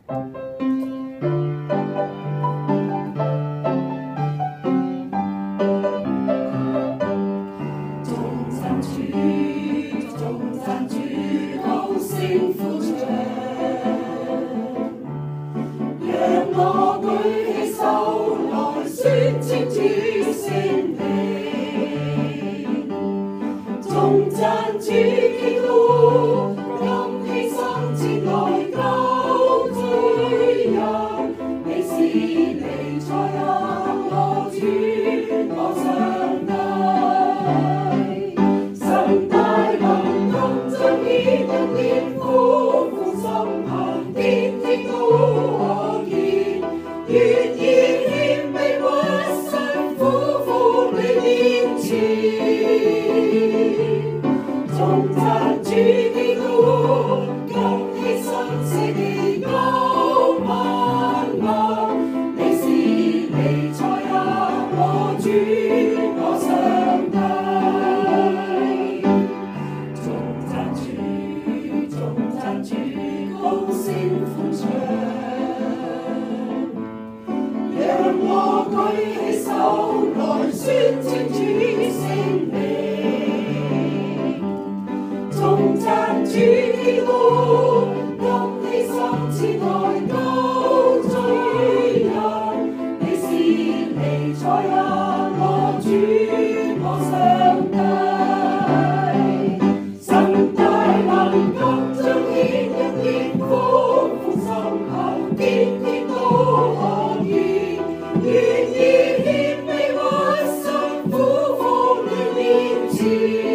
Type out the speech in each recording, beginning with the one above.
高聲呼唱，讓我舉起手來宣稱主聖名，頌讚主基督，甘犧牲前來救罪人，你是彌賽亞，我主我上帝。願意謙卑屈身，俯伏你面前，頌讚主基督，甘犧牲捨己救萬民，你是彌賽亞，我主我上帝。頌讚主，高聲呼唱，讓我舉起手來宣稱主聖名，頌讚主基督，甘犧牲前來救罪人，你是彌賽亞，我主我上帝。神大能更彰顯一片豐富深厚，天天都可見。願意謙卑屈身，俯伏你面前，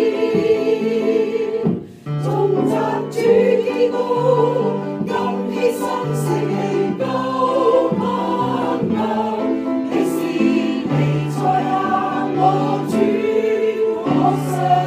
頌讚主基督，甘犧牲捨己救萬民，你是彌賽亞，我主我上